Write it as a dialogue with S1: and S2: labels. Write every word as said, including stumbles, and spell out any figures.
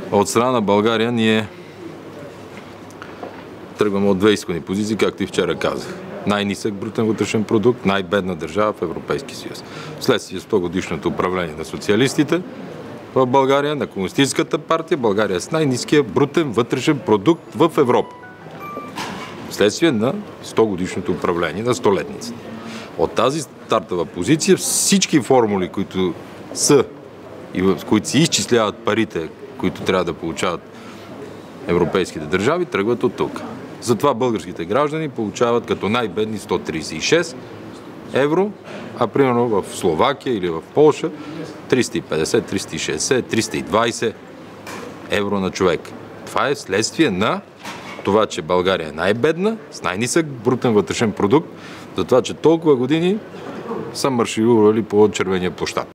S1: От страна на България ние тръгваме от две изходни позиции, както и вчера казах. Най-нисък брутен вътрешен продукт, най-бедна държава в Европейския съюз. Вследствие сто годишното управление на социалистите в България, на Комунистическата партия, България е с най-ниския брутен вътрешен продукт в Европа. Вследствие на сто годишното управление на столетницата. От тази стартова позиция всички формули, които са и в които се изчисляват парите, които трябва да получават европейските държави, тръгват от тук. Затова българските граждани получават като най-бедни сто тридесет и шест евро, а примерно в Словакия или в Полша триста и петдесет, триста и шейсет, триста и двайсет евро на човек. Това е следствие на това, че България е най-бедна, с най-нисък брутен вътрешен продукт, за това, че толкова години са марширували по червения площад.